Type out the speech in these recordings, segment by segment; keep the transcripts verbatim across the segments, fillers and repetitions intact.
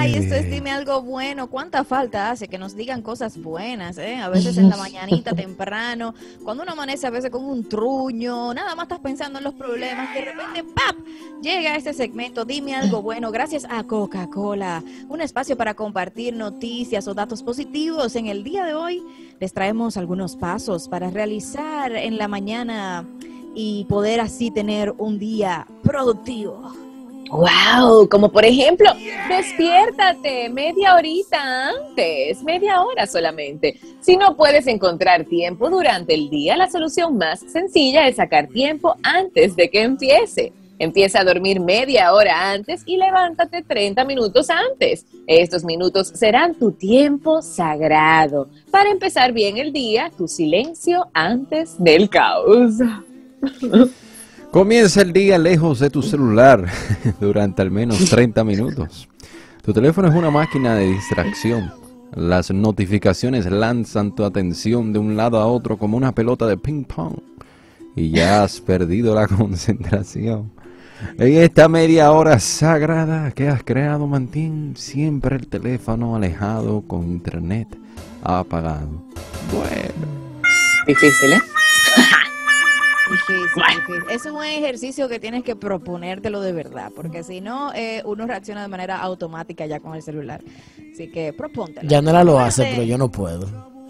Ay, esto es dime algo bueno. ¿Cuánta falta hace que nos digan cosas buenas, eh? A veces en la mañanita temprano, cuando uno amanece a veces con un truño, nada más estás pensando en los problemas, de repente, ¡pap! Llega este segmento, dime algo bueno, gracias a Coca-Cola. Un espacio para compartir noticias o datos positivos. En el día de hoy les traemos algunos pasos para realizar en la mañana y poder así tener un día productivo. Wow, como por ejemplo, despiértate media horita antes, media hora solamente. Si no puedes encontrar tiempo durante el día, la solución más sencilla es sacar tiempo antes de que empiece. Empieza a dormir media hora antes y levántate treinta minutos antes. Estos minutos serán tu tiempo sagrado para empezar bien el día, tu silencio antes del caos. Comienza el día lejos de tu celular durante al menos treinta minutos. Tu teléfono es una máquina de distracción. Las notificaciones lanzan tu atención de un lado a otro como una pelota de ping pong y ya has perdido la concentración. En esta media hora sagrada que has creado, mantén siempre el teléfono alejado con internet apagado. Bueno. Difícil, ¿eh? Difícil, difícil. Es un ejercicio que tienes que proponértelo de verdad, porque si no, eh, uno reacciona de manera automática ya con el celular. Así que propóntelo. Ya Nela lo hace, pero yo no puedo.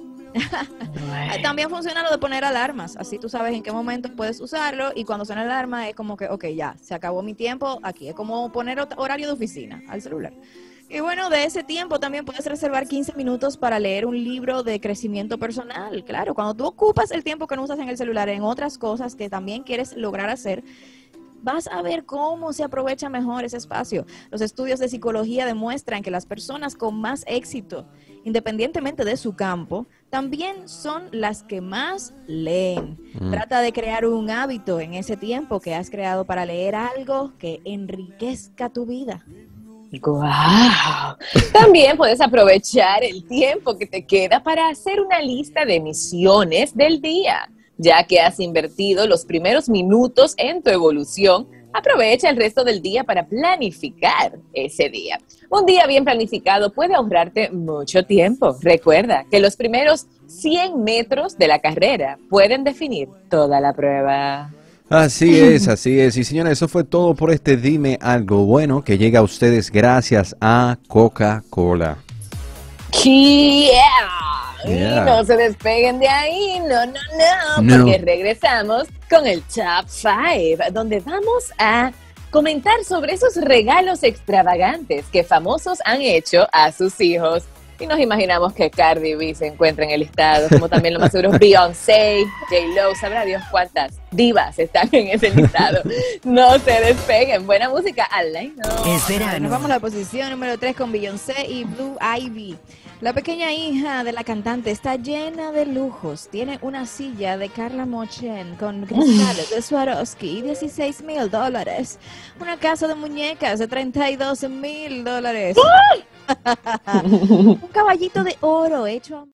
También funciona lo de poner alarmas, así tú sabes en qué momento puedes usarlo y cuando suena la alarma es como que, ok, ya, se acabó mi tiempo aquí. Es como poner horario de oficina al celular. Y bueno, de ese tiempo también puedes reservar quince minutos para leer un libro de crecimiento personal. Claro, cuando tú ocupas el tiempo que no usas en el celular en otras cosas que también quieres lograr hacer, vas a ver cómo se aprovecha mejor ese espacio. Los estudios de psicología demuestran que las personas con más éxito, independientemente de su campo, también son las que más leen. Mm. Trata de crear un hábito en ese tiempo que has creado para leer algo que enriquezca tu vida. ¡Guau! También puedes aprovechar el tiempo que te queda para hacer una lista de misiones del día. Ya que has invertido los primeros minutos en tu evolución, aprovecha el resto del día para planificar ese día. Un día bien planificado puede ahorrarte mucho tiempo. Recuerda que los primeros cien metros de la carrera pueden definir toda la prueba. Así es, así es. Y señores, eso fue todo por este Dime Algo Bueno que llega a ustedes gracias a Coca-Cola. Yeah. Yeah. Y no se despeguen de ahí, no, no, no, no, porque regresamos con el Top cinco, donde vamos a comentar sobre esos regalos extravagantes que famosos han hecho a sus hijos. Y nos imaginamos que Cardi B se encuentra en el listado, como también lo más seguro Beyoncé, J-Lo, sabrá Dios cuántas divas están en ese listado. No se despeguen, buena música al line. Es verano. Nos vamos a la posición número tres con Beyoncé y Blue Ivy. La pequeña hija de la cantante está llena de lujos. Tiene una silla de Carla Mochen con cristales de Swarovski y dieciséis mil dólares. Una casa de muñecas de treinta y dos mil dólares. Un caballito de oro hecho a